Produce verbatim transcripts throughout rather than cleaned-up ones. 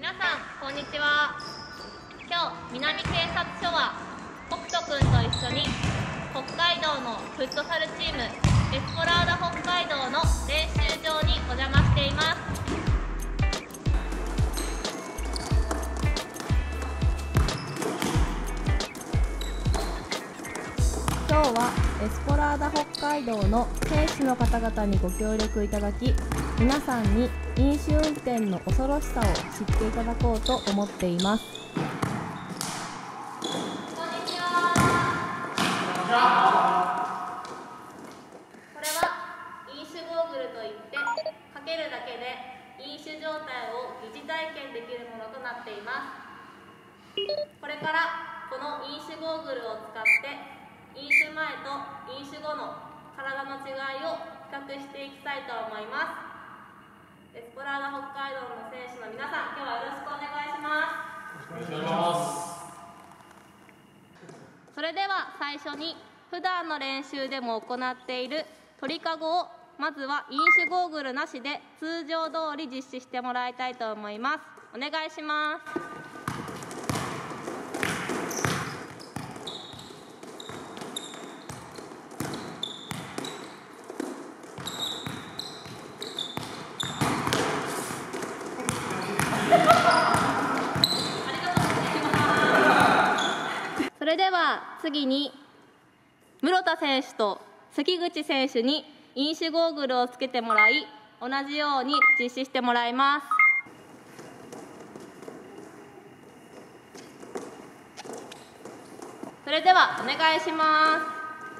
皆さんこんにちは。今日南警察署は北斗くんと一緒に北海道のフットサルチームエスポラーダ北海道の練習場にお邪魔しています。 今日はエスポラーダ北海道の選手の方々にご協力いただき、皆さんに飲酒運転の恐ろしさを知っていただこうと思っています。 こんにちは。これは飲酒ゴーグルといってかけるだけで飲酒状態を疑似体験できるものとなっています。これからこの飲酒ゴーグルを使って飲酒前と飲酒後の体の違いを比較していきたいと思います。エスポラーダ北海道の選手の皆さん、今日はよろしくお願いします。 よろしくお願いします。 それでは最初に普段の練習でも行っている鳥かごをまずは飲酒ゴーグルなしで通常通り実施してもらいたいと思います。お願いします。それでは次に室田選手と関口選手に飲酒ゴーグルをつけてもらい、同じように実施してもらいます。それではお願いします。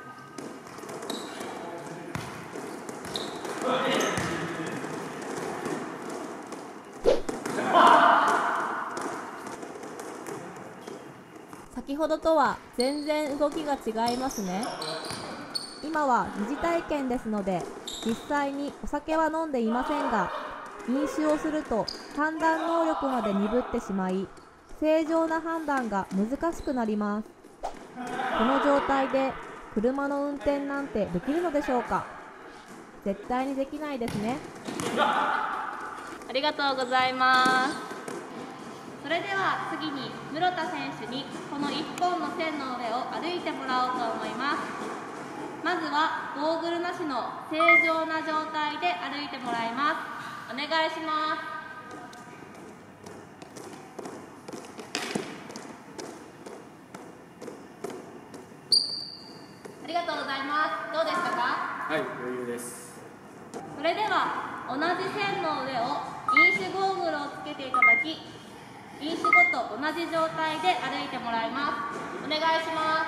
先ほどとは全然動きが違いますね。今は疑似体験ですので、実際にお酒は飲んでいませんが、飲酒をすると判断能力まで鈍ってしまい、正常な判断が難しくなります。この状態で車の運転なんてできるのでしょうか？絶対にできないですね。 ありがとうございます。それでは次に室田選手にこのいっぽんの線の上を歩いてもらおうと思います。まずはゴーグルなしの正常な状態で歩いてもらいます。お願いします。ありがとうございます。どうでしたか？ はい、余裕です。 それでは同じ線の上を飲酒ゴーグルをつけていただき、飲酒後と同じ状態で歩いてもらいます。お願いします。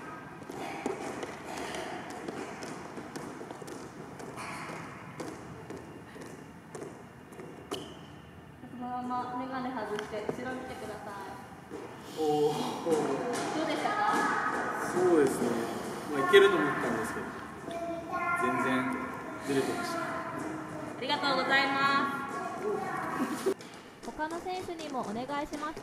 そのまま眼鏡外して後ろ見てください。 おお、 どうでしたか？ そうですね。まあ、いけると思ったんですけど、全然ずれてました。 ありがとうございます。 他の選手にもお願いしました。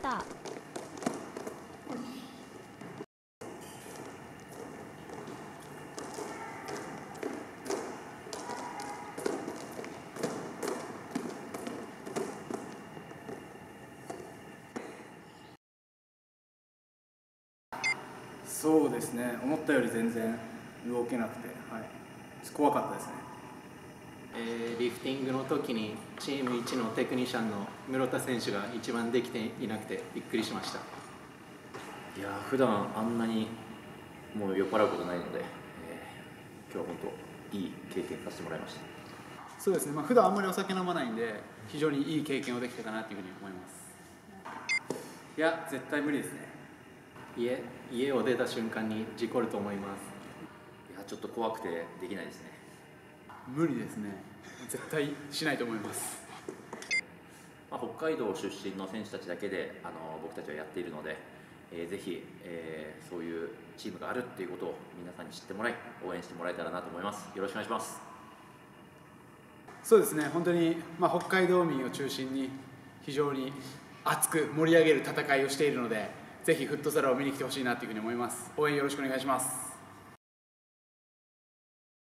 そうですね。思ったより全然動けなくて、はい、怖かったですね。 えーリフティングの時にチームいちのテクニシャンの室田選手が一番できていなくてびっくりしました。 いやー普段あんなにもう酔っ払うことないので、えー今日は本当いい経験させてもらいました。 そうですね。まあ、普段あんまりお酒飲まないんで、非常にいい経験をできたかなというふうに思います。いや、絶対無理ですね。 家家を出た瞬間に事故ると思います。 いやちょっと怖くてできないですね。 無理ですね。絶対しないと思います。 まあ、北海道出身の選手たちだけであの僕たちはやっているので、えーぜひ、えーそういうチームがあるっていうことを皆さんに知ってもらい応援してもらえたらなと思います。よろしくお願いします。 そうですね。本当に、まあ、北海道民を中心に非常に熱く盛り上げる戦いをしているので、ぜひフットサルを見に来てほしいなというふうに思います。応援よろしくお願いします。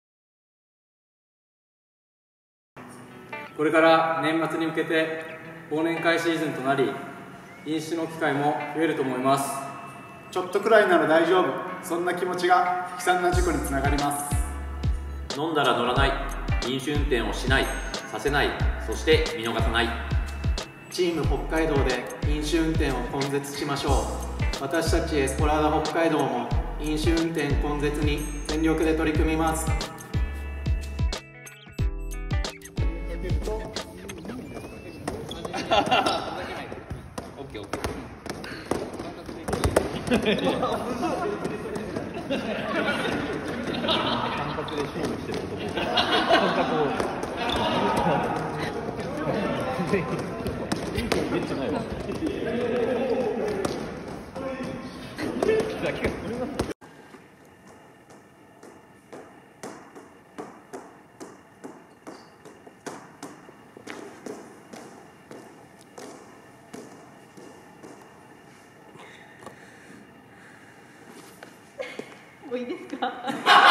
これから年末に向けて忘年会シーズンとなり、飲酒の機会も増えると思います。 ちょっとくらいなら大丈夫、そんな気持ちが悲惨な事故につながります。 飲んだら乗らない、飲酒運転をしない、させない、そして見逃さない。 チーム北海道で飲酒運転を根絶しましょう。私たちエスコラーダ北海道も飲酒運転根絶に全力で取り組みます。 もういいですか？